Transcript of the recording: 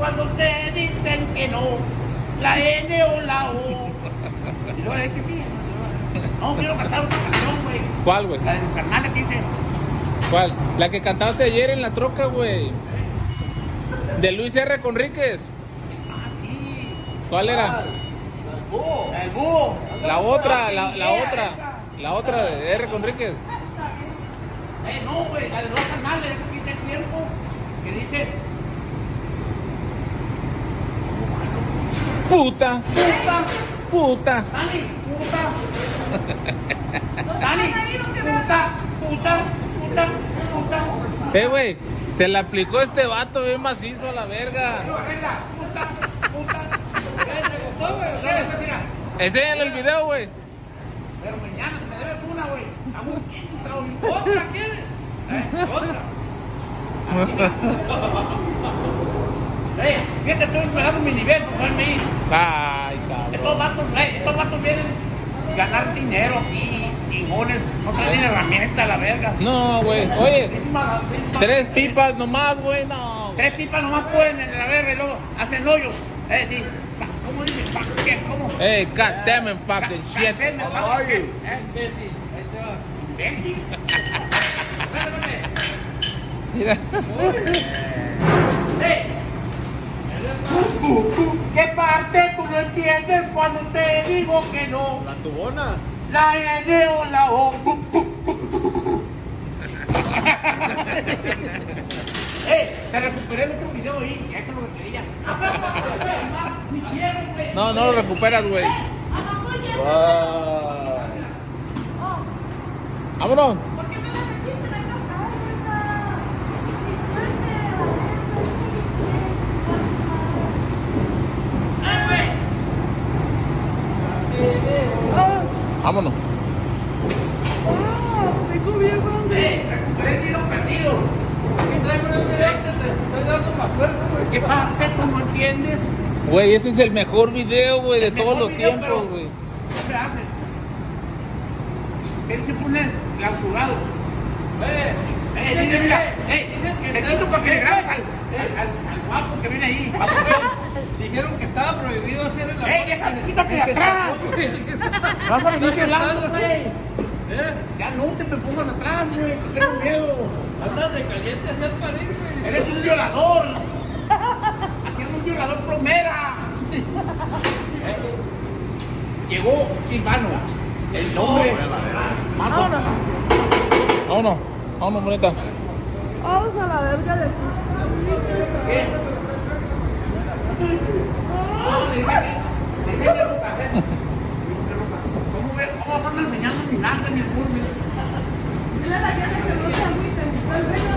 cuando te dicen que no, la N o la O. Y luego es que sí. No, quiero cantar otra canción, güey. ¿Cuál, güey? La de tu carnal que dice. ¿Cuál? La que cantaste ayer en la troca, güey. De Luis R. Conríquez. Ah, sí. ¿Cuál era? El búho. La otra, la Esa. otra. La otra de R. Conríquez. No, güey, la de los canales, que dice el tiempo, que dice. Puta, Puta, puta. Dani, puta. Dani, puta, puta, puta, puta. Güey, te la aplicó este vato bien macizo a la verga. Puta, puta. ¿Te gustó, güey? Mira. Enséñale el video, güey. Pero mañana me debes una, güey. ¿Otra quieres? ¿Otra? Fíjate, estoy esperando mi nivel, por me ir. Ay, cabrón. Estos vatos vienen a ganar dinero aquí, chingones. No traen herramientas, la verga. No, güey. Oye, 3 pipas nomás, güey. No. 3 pipas nomás pueden en la verga y luego hacen hoyo. ¿Cómo dice? ¿Qué? ¿Cómo? Hey, God damn it, fucking shit. Imbécil. Imbécil. Mira. ¿Qué parte tú no entiendes cuando te digo que no? La tubona. La N o la O. Te recuperé el otro video ahí, ya eso es lo que quería. No, no lo recuperas, güey. Vámonos. Vámonos. Recuperé el video perdido. ¿Qué parte tú no entiendes? Güey, ese es el mejor video, güey, de todos los tiempos, güey. ¿Qué se hace? Él se pone clausurado. Mira, te quito para que le grabes al guapo que viene ahí. Dijeron que estaba prohibido hacer el amor. Quítate de atrás. Vas a venir hablando, güey. Ya no te me pongas atrás, güey, que tengo miedo. Andas de caliente hacer parir, güey. Eres un violador. Aquí es un violador plomera. Llegó Silvano, el nombre. Vámonos. Vámonos. Vámonos, bonita. Vamos a la verga de aquí. ¿Qué? No, le dije lo que hacer. ¿Cómo vas a andar enseñando mi nalga ni el curva? Dile a la gente que no se agüiten.